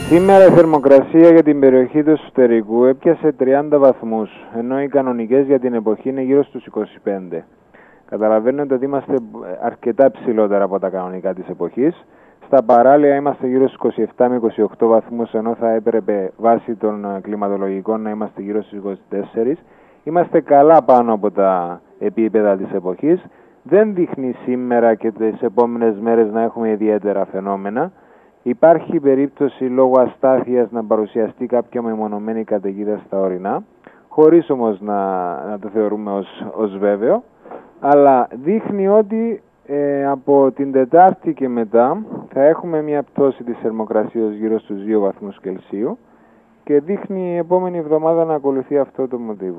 Σήμερα η θερμοκρασία για την περιοχή του εσωτερικού έπιασε 30 βαθμούς, ενώ οι κανονικές για την εποχή είναι γύρω στους 25. Καταλαβαίνετε ότι είμαστε αρκετά ψηλότερα από τα κανονικά της εποχής. Στα παράλια είμαστε γύρω στους 27 με 28 βαθμούς, ενώ θα έπρεπε βάσει των κλιματολογικών να είμαστε γύρω στους 24. Είμαστε καλά πάνω από τα επίπεδα της εποχής. Δεν δείχνει σήμερα και τις επόμενες μέρες να έχουμε ιδιαίτερα φαινόμενα. Υπάρχει περίπτωση λόγω αστάθειας να παρουσιαστεί κάποια μεμονωμένη καταιγίδα στα ορεινά, χωρίς όμως να το θεωρούμε ως βέβαιο, αλλά δείχνει ότι από την Τετάρτη και μετά θα έχουμε μια πτώση της θερμοκρασίας γύρω στους 2 βαθμούς Κελσίου και δείχνει η επόμενη εβδομάδα να ακολουθεί αυτό το μοτίβο.